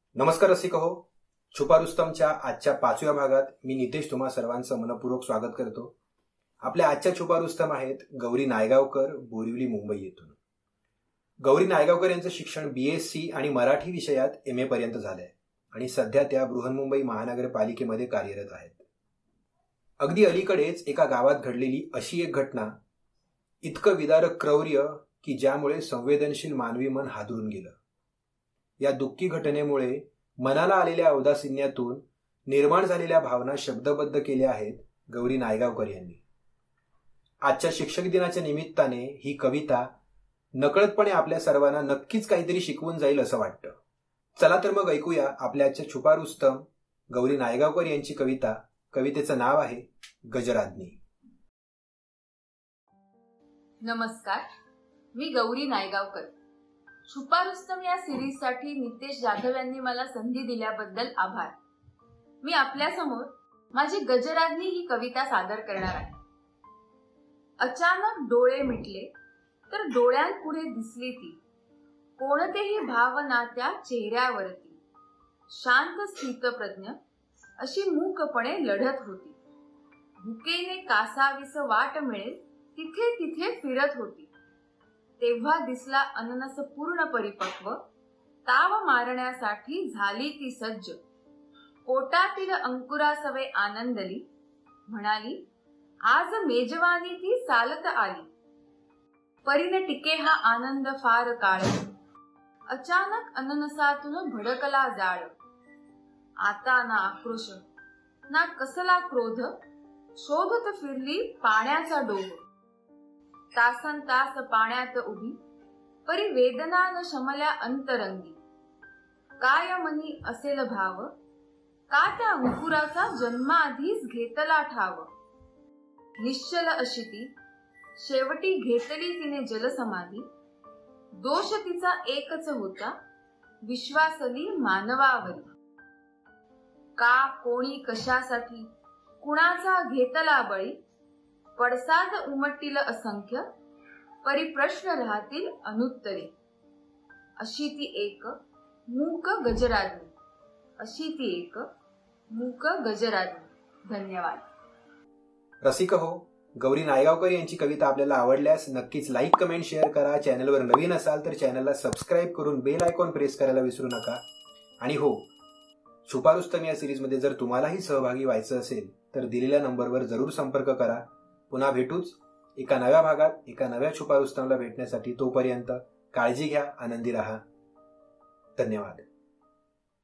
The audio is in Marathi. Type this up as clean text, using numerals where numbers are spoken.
नमस्कार रसिक हो. छुपा रुस्तमच्या आजच्या 5व्या भागात मी नितेश तुम्हा सर्वांचं मनपूर्वक स्वागत करतो. आपल्या आजच्या छुपा रुस्तम आहेत गौरी नायगावकर, बोरिवली, मुंबई येथून. गौरी नायगावकर यांचं शिक्षण BSc आणि मराठी विषयात MA पर्यंत झालंय आणि सध्या त्या बृहन्मुंबई महानगरपालिकेमध्ये कार्यरत आहेत. अगदी अलीकडेच एका गावात घडलेली अशी एक घटना, इतकं विदारक क्रौर्य की ज्यामुळे संवेदनशील मानवी मन हादरून गेलं. या दुःखी घटनेमुळे मनाला आलेल्या औदासिन्यातून निर्माण झालेल्या भावना शब्दबद्ध केल्या आहेत गौरी नायगावकर यांनी. आजच्या शिक्षक दिनाच्या निमित्ताने ही कविता नकळतपणे आपल्या सर्वांना नक्कीच काहीतरी शिकवून जाईल असं वाटतं. चला तर मग ऐकूया आपल्या आजच्या छुपा रुस्तम गौरी नायगावकर यांची कविता. कवितेचं नाव आहे गजराज्ञी. नमस्कार, मी गौरी नायगावकर. छुपा रुस्तम या सिरीजसाठी नितेश जाधव यांनी मला संधी दिल्याबद्दल आभार. मी आपल्यासमोर माझी गजराज्ञी ही कविता सादर करणार आहे. अचानक डोळे मिटले तर डोळ्यांपुढे दिसली ती, कोणतेही भावना त्या चेहऱ्यावरती. शांत स्थितप्रज्ञ अशी मूकपणे लढत होती. भुकेने कासावीस वाट मिळेल तिथे तिथे फिरत होती. तेव्हा दिसला अननस पूर्ण परिपक्व, ताव मारण्यासाठी झाली ती सज्ज. पोटातील अंकुरासवे आनंदली, म्हणाली आज मेजवानी ती चालत आली. परीने टिके हा आनंद फार काळ, अचानक अननसातून भडकला जाळ. आता ना आक्रोश ना कसला क्रोध, शोधत फिरली पाण्याचा डोह. तासन तास पाण्यात उभी, परी वेदना न शमल्या अंतरंगी. काय मनी असेल भाव, का त्या अंकुराचा जन्माआधीच घेतला ठाव. निश्चल अशी ती शेवटी घेतली तिने जलसमाधी. दोष तिचा एकच होता, विश्वासली मानवावरी. का कोणी कशासाठी कुणाचा घेतला बळी. पडसाद उमटतील असंख्य, परी प्रश्न राहतील अनुत्तरे. अशी ती एक मूक गजराज्ञी, अशी ती एक मूक गजराज्ञी. धन्यवाद. रसिक हो, गौरी नायगावकर यांची कविता आपल्याला आवडल्यास नक्कीच लाईक, कमेंट, शेअर करा. चॅनलवर नवीन असाल तर चॅनलला सबस्क्राईब करून बेल आयकॉन प्रेस करायला विसरू नका. आणि हो, छुपा रुस्तम या सिरीजमध्ये जर तुम्हालाही सहभागी व्हायचं असेल तर दिलेल्या नंबरवर जरूर संपर्क करा. पुन्हा भेटूच एका नव्या भागात, एका नव्या छुपा रुस्तमला भेटण्यासाठी. तोपर्यंत काळजी घ्या, आनंदी रहा. धन्यवाद.